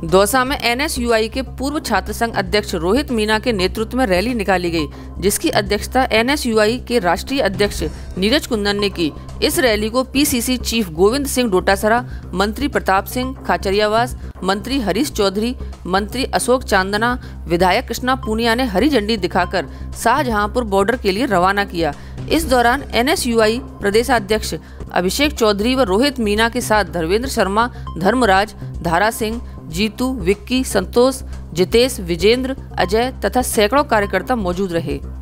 दौसा में एनएसयूआई के पूर्व छात्र संघ अध्यक्ष रोहित मीना के नेतृत्व में रैली निकाली गई, जिसकी अध्यक्षता एनएसयूआई के राष्ट्रीय अध्यक्ष नीरज कुंदन ने की। इस रैली को पीसीसी चीफ गोविंद सिंह डोटासरा, मंत्री प्रताप सिंह खाचरियावास, मंत्री हरीश चौधरी, मंत्री अशोक चांदना, विधायक कृष्णा पूनिया ने हरी झंडी दिखाकर शाहजहांपुर बॉर्डर के लिए रवाना किया। इस दौरान एनएसयूआई प्रदेशाध्यक्ष अभिषेक चौधरी व रोहित मीना के साथ धर्मेंद्र शर्मा, धर्मराज, धारा सिंह, जीतू, विक्की, संतोष, जितेश, विजेंद्र, अजय तथा सैकड़ों कार्यकर्ता मौजूद रहे।